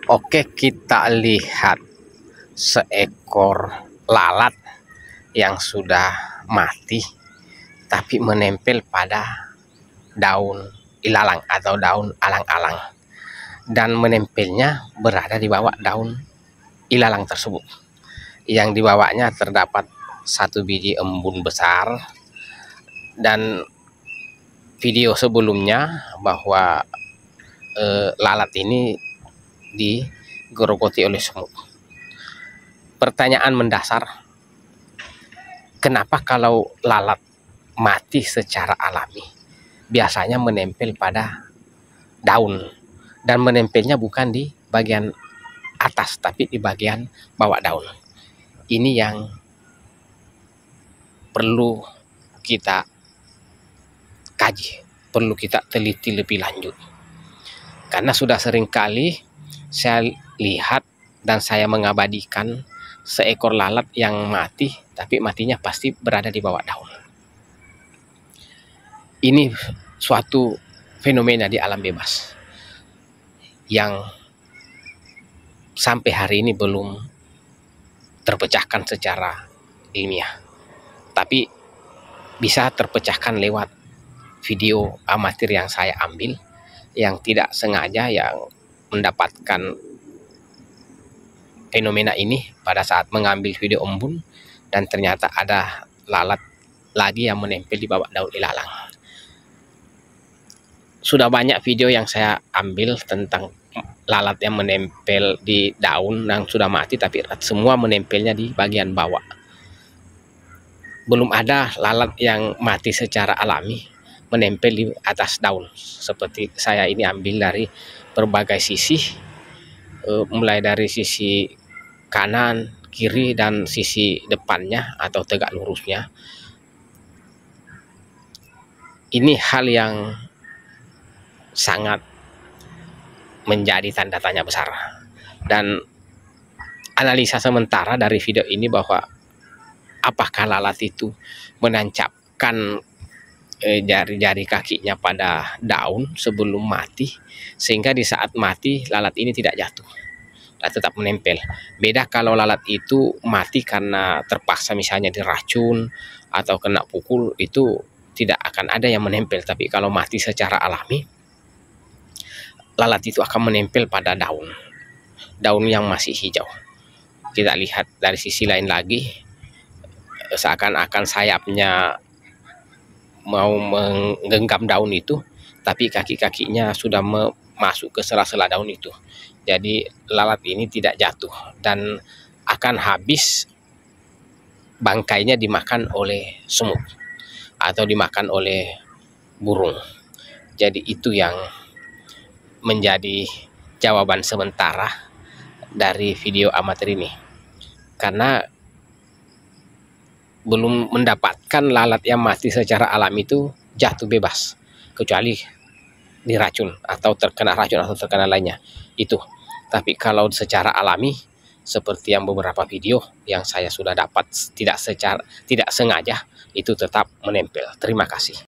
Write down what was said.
Oke, kita lihat seekor lalat yang sudah mati tapi menempel pada daun ilalang atau daun alang-alang, dan menempelnya berada di bawah daun ilalang tersebut. Yang di bawahnya terdapat satu biji embun besar, dan video sebelumnya bahwa lalat ini digerogoti oleh semut. Pertanyaan mendasar, kenapa kalau lalat mati secara alami biasanya menempel pada daun, dan menempelnya bukan di bagian atas tapi di bagian bawah daun? Ini yang perlu kita kaji, perlu kita teliti lebih lanjut, karena sudah sering kali saya lihat dan saya mengabadikan seekor lalat yang mati, tapi matinya pasti berada di bawah daun. Ini suatu fenomena di alam bebas yang sampai hari ini belum terpecahkan secara ilmiah, tapi bisa terpecahkan lewat video amatir yang saya ambil, yang tidak sengaja yang mendapatkan fenomena ini pada saat mengambil video embun, dan ternyata ada lalat lagi yang menempel di bawah daun ilalang. Sudah banyak video yang saya ambil tentang lalat yang menempel di daun yang sudah mati, tapi semua menempelnya di bagian bawah. Belum ada lalat yang mati secara alami menempel di atas daun seperti saya ini ambil dari berbagai sisi, mulai dari sisi kanan, kiri, dan sisi depannya atau tegak lurusnya. Ini hal yang sangat menjadi tanda tanya besar, dan analisa sementara dari video ini bahwa apakah lalat itu menancapkan jari-jari kakinya pada daun sebelum mati, sehingga di saat mati lalat ini tidak jatuh dan tetap menempel. Beda kalau lalat itu mati karena terpaksa, misalnya diracun atau kena pukul, itu tidak akan ada yang menempel. Tapi kalau mati secara alami, lalat itu akan menempel pada daun yang masih hijau. Kita lihat dari sisi lain lagi, seakan-akan sayapnya mau menggenggam daun itu, tapi kaki-kakinya sudah masuk ke sela-sela daun itu. Jadi lalat ini tidak jatuh dan akan habis, bangkainya dimakan oleh semut atau dimakan oleh burung. Jadi itu yang menjadi jawaban sementara dari video amatir ini, karena belum mendapatkan lalat yang mati secara alami itu jatuh bebas, kecuali diracun atau terkena racun atau terkena lainnya itu. Tapi kalau secara alami seperti yang beberapa video yang saya sudah dapat tidak sengaja, itu tetap menempel. Terima kasih.